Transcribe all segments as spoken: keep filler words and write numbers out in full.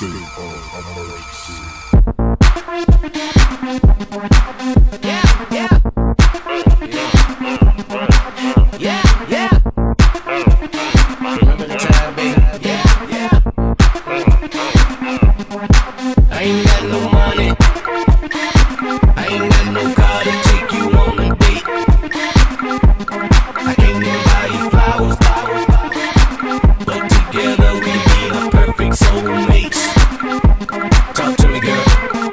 state of emergency. Yeah, yeah. Yeah, yeah. Remember the time, baby. Yeah, yeah. I ain't got no money. I ain't got no car to take you on a date. I can't even buy you flowers, flowers, flowers. But together we be the perfect soulmates. Talk to me, girl.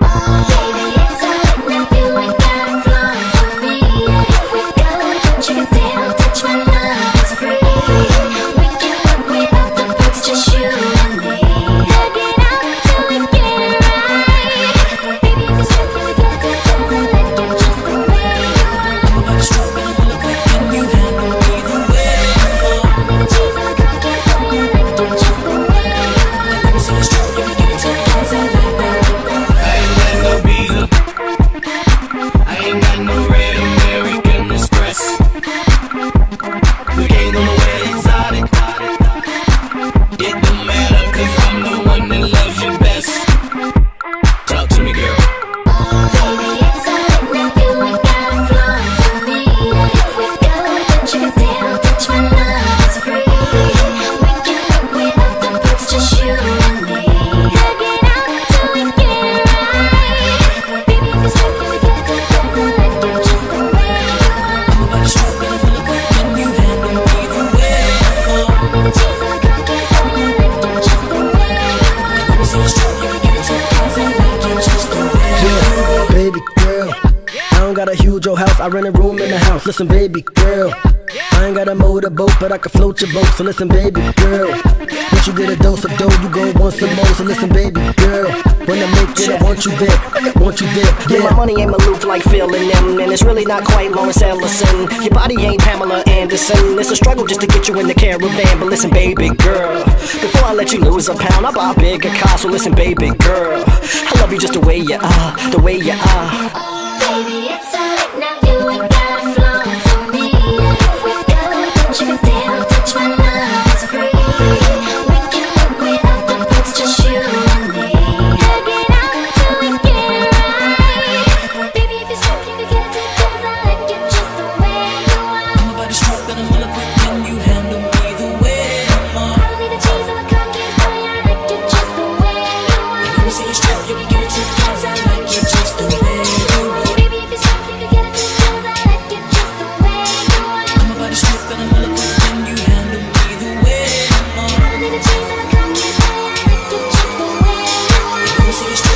Got a huge old house, I rent a room in the house. Listen, baby girl, I ain't got a motorboat, but I can float your boat. So listen, baby girl, once you get a dose of dough, you go want some more. So listen, baby girl, when I make it, I want you there, I want you there. Yeah, my money ain't Maloof like Phil and them, and it's really not quite Lawrence Ellison. Your body ain't Pamela Anderson. It's a struggle just to get you in the caravan. But listen, baby girl, before I let you lose a pound, I'll buy a bigger car. So listen, baby girl, I love you just the way you are, the way you are. Baby, it's alright now, you ain't gotta flaunt for me. If we go, don't you can still touch my love, it's free. We can work without the books, just you and me. Hug it out till we get it right. Baby, if you're struck, you can get it, cause I like you just the way you are. I'm about to stroke and I'm gonna quick, can you handle me the way I'm on? I don't need the cheese or the cookies, boy, I like you just the way you are. Let me see you stroke, you can give it to me, cause I like you just the way you are. See